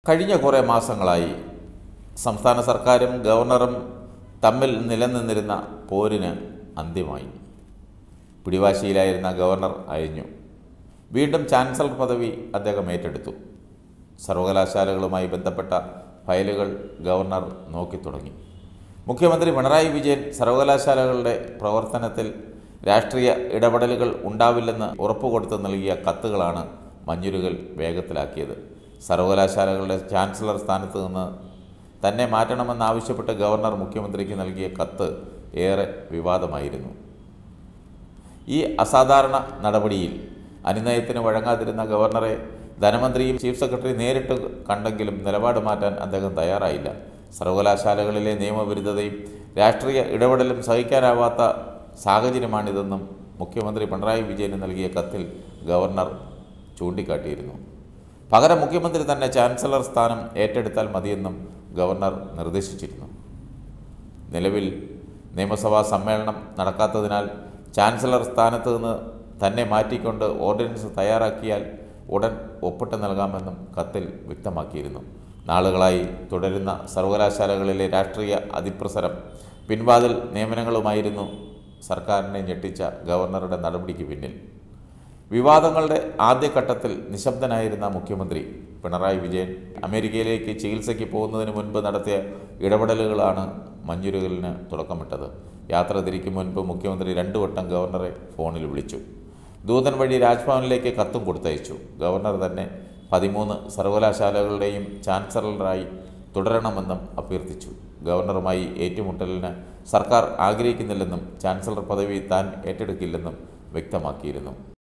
കഴിഞ്ഞ കുറേ മാസങ്ങളായി സംസ്ഥാന സർക്കാരും ഗവർണറും തമ്മിൽ നിലനിന്നിരുന്ന പോരിന് അന്ത്യമായി. പിടിവാശിയിലായിരുന്ന ഗവർണർ അയഞ്ഞു. വീണ്ടും ചാൻസലർ പദവി അദ്ദേഹം ഏറ്റെടുത്തു. സർവകലാശാലകളുമായി ബന്ധപ്പെട്ട ഫയലുകൾ ഗവർണർ നോക്കിത്തുടങ്ങി. മുഖ്യമന്ത്രി പിണറായി വിജയൻ സർവകലാശാലകളുടെ പ്രവർത്തനത്തിൽ രാഷ്ട്രീയ ഇടപെടലുകൾ ഉണ്ടാവില്ലെന്ന് ഉറപ്പുകൊടുത്ത് നൽകിയ കത്തുകളാണ് മഞ്ഞുരുകൽ വേഗത്തിലാക്കിയത്. സർവകലാശാലകളുടെ ചാൻസലർ സ്ഥാനത്ത് നിന്ന് തന്നെ മാറ്റണമെന്നാവശ്യപ്പെട്ട് ഗവർണർ മുഖ്യമന്ത്രിക്ക് നൽകിയ കത്ത് ഏറെ വിവാദമായിരുന്നു. ഈ അസാധാരണ നടപടിയിൽ അനുനയത്തിന് വഴങ്ങാതിരുന്ന ഗവർണറെ ധനമന്ത്രിയും ചീഫ് സെക്രട്ടറി നേരിട്ട് കണ്ടെങ്കിലും നിലപാട് മാറ്റാൻ അദ്ദേഹം തയ്യാറായില്ല. സർവകലാശാലകളിലെ നിയമവിരുദ്ധതയും രാഷ്ട്രീയ ഇടപെടലും സഹിക്കാനാവാത്ത സാഹചര്യമാണിതെന്നും മുഖ്യമന്ത്രി പിണറായി വിജയന് നൽകിയ കത്തിൽ ഗവർണർ ചൂണ്ടിക്കാട്ടിയിരുന്നു. പകരം മുഖ്യമന്ത്രി തന്നെ ചാൻസലർ സ്ഥാനം ഏറ്റെടുത്താൽ മതിയെന്നും ഗവർണർ നിർദ്ദേശിച്ചിരുന്നു. നിലവിൽ നിയമസഭാ സമ്മേളനം നടക്കാത്തതിനാൽ ചാൻസലർ സ്ഥാനത്ത് നിന്ന് തന്നെ മാറ്റിക്കൊണ്ട് ഓർഡിനൻസ് തയ്യാറാക്കിയാൽ ഉടൻ ഒപ്പിട്ട് നൽകാമെന്നും കത്തിൽ വ്യക്തമാക്കിയിരുന്നു. നാളുകളായി തുടരുന്ന സർവകലാശാലകളിലെ രാഷ്ട്രീയ അതിപ്രസരം, പിൻവാതിൽ നിയമനങ്ങളുമായിരുന്നു സർക്കാരിനെ ഞെട്ടിച്ച ഗവർണറുടെ നടപടിക്ക് പിന്നിൽ. വിവാദങ്ങളുടെ ആദ്യഘട്ടത്തിൽ നിശബ്ദനായിരുന്ന മുഖ്യമന്ത്രി പിണറായി വിജയൻ അമേരിക്കയിലേക്ക് ചികിത്സയ്ക്ക് പോകുന്നതിന് മുൻപ് നടത്തിയ ഇടപെടലുകളാണ് മഞ്ഞുരുകലിന് തുടക്കമിട്ടത്. യാത്ര തിരിക്കും മുൻപ് മുഖ്യമന്ത്രി 2 വട്ടം ഗവർണറെ ഫോണിൽ വിളിച്ചു. ദൂതൻ വഴി രാജ്ഭവനിലേക്ക് കത്തും കൊടുത്തയച്ചു. ഗവർണർ തന്നെ 13 സർവകലാശാലകളുടെയും ചാൻസലറായി തുടരണമെന്നും അഭ്യർത്ഥിച്ചു. ഗവർണറുമായി ഏറ്റുമുട്ടലിന് സർക്കാർ ആഗ്രഹിക്കുന്നില്ലെന്നും ചാൻസലർ പദവി താൻ ഏറ്റെടുക്കില്ലെന്നും വ്യക്തമാക്കിയിരുന്നു.